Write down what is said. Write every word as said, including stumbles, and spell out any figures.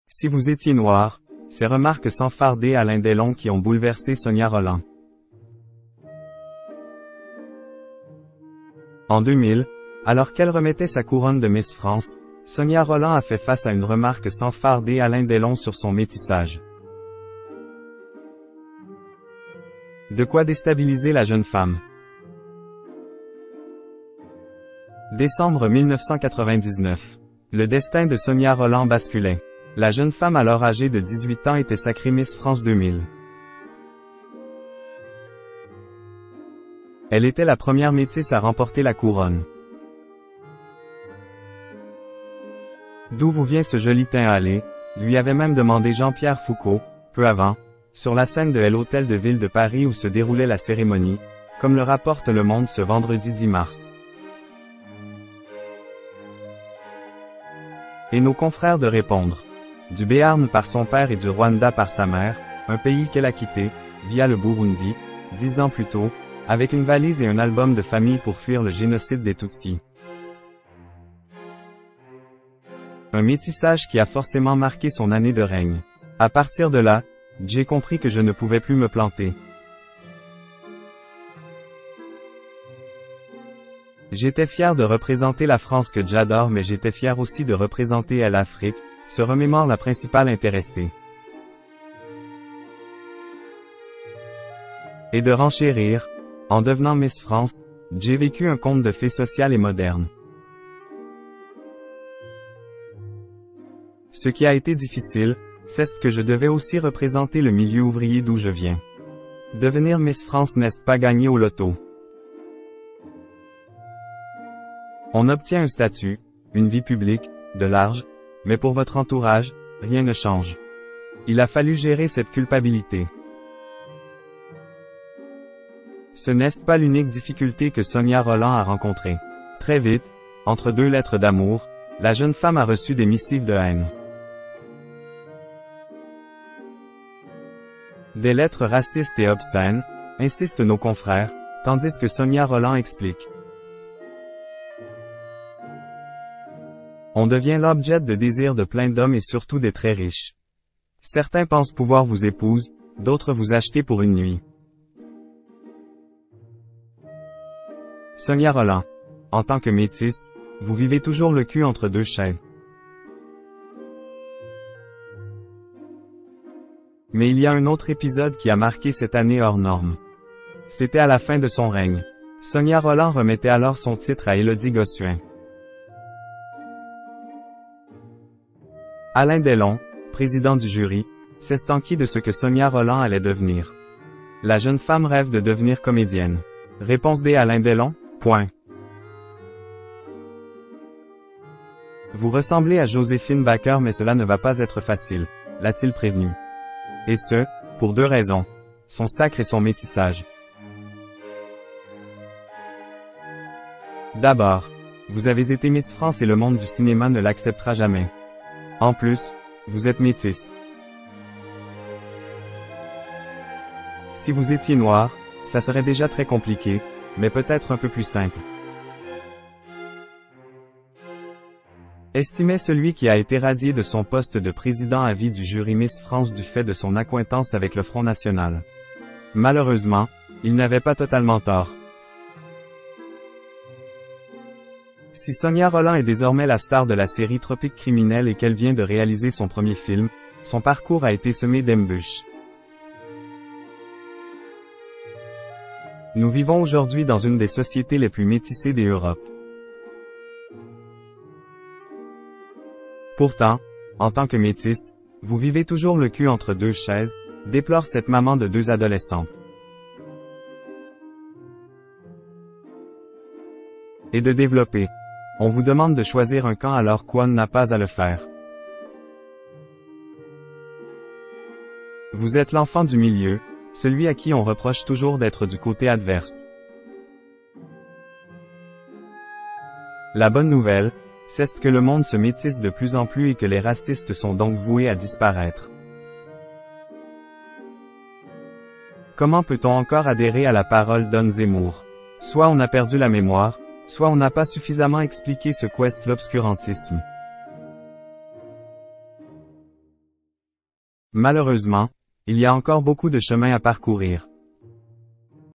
Si vous étiez noir, ces remarques sans farder Alain Delon qui ont bouleversé Sonia Rolland. En deux mille, alors qu'elle remettait sa couronne de Miss France, Sonia Rolland a fait face à une remarque sans farder Alain Delon sur son métissage. De quoi déstabiliser la jeune femme. Décembre mille neuf cent quatre-vingt-dix-neuf. Le destin de Sonia Rolland basculait. La jeune femme alors âgée de dix-huit ans était sacrée Miss France deux mille. Elle était la première métisse à remporter la couronne. D'où vous vient ce joli teint hâlé, lui avait même demandé Jean-Pierre Foucault, peu avant, sur la scène de l'Hôtel de Ville de Paris où se déroulait la cérémonie, comme le rapporte Le Monde ce vendredi dix mars. Et nos confrères de répondre. Du Béarn par son père et du Rwanda par sa mère, un pays qu'elle a quitté, via le Burundi, dix ans plus tôt, avec une valise et un album de famille pour fuir le génocide des Tutsis. Un métissage qui a forcément marqué son année de règne. À partir de là, j'ai compris que je ne pouvais plus me planter. J'étais fier de représenter la France que j'adore mais j'étais fier aussi de représenter l'Afrique, se remémore la principale intéressée. Et de renchérir, en devenant Miss France, j'ai vécu un conte de fées sociales et modernes. Ce qui a été difficile, c'est que je devais aussi représenter le milieu ouvrier d'où je viens. Devenir Miss France n'est pas gagné au loto. On obtient un statut, une vie publique, de large, mais pour votre entourage, rien ne change. Il a fallu gérer cette culpabilité. Ce n'est pas l'unique difficulté que Sonia Rolland a rencontrée. Très vite, entre deux lettres d'amour, la jeune femme a reçu des missives de haine. Des lettres racistes et obscènes, insistent nos confrères, tandis que Sonia Rolland explique. On devient l'objet de désirs de plein d'hommes et surtout des très riches. Certains pensent pouvoir vous épouser, d'autres vous acheter pour une nuit. Sonia Rolland. En tant que métisse, vous vivez toujours le cul entre deux chaises. Mais il y a un autre épisode qui a marqué cette année hors norme. C'était à la fin de son règne. Sonia Rolland remettait alors son titre à Élodie Gossuin. Alain Delon, président du jury, s'estanquit de ce que Sonia Rolland allait devenir. La jeune femme rêve de devenir comédienne. Réponse D. Alain Delon, point. Vous ressemblez à Joséphine Baker mais cela ne va pas être facile, l'a-t-il prévenu. Et ce, pour deux raisons. Son sacre et son métissage. D'abord, vous avez été Miss France et le monde du cinéma ne l'acceptera jamais. En plus, vous êtes métisse. Si vous étiez noir, ça serait déjà très compliqué, mais peut-être un peu plus simple. Estimait celui qui a été radié de son poste de président à vie du jury Miss France du fait de son accointance avec le Front National. Malheureusement, il n'avait pas totalement tort. Si Sonia Rolland est désormais la star de la série Tropique criminel et qu'elle vient de réaliser son premier film, son parcours a été semé d'embûches. Nous vivons aujourd'hui dans une des sociétés les plus métissées d'Europe. Pourtant, en tant que métisse, vous vivez toujours le cul entre deux chaises, déplore cette maman de deux adolescentes. Et de développer. On vous demande de choisir un camp alors qu'on n'a pas à le faire. Vous êtes l'enfant du milieu, celui à qui on reproche toujours d'être du côté adverse. La bonne nouvelle, c'est que le monde se métisse de plus en plus et que les racistes sont donc voués à disparaître. Comment peut-on encore adhérer à la parole d'On Zemmour? Soit on a perdu la mémoire, soit on n'a pas suffisamment expliqué ce qu'est l'obscurantisme. Malheureusement, il y a encore beaucoup de chemin à parcourir.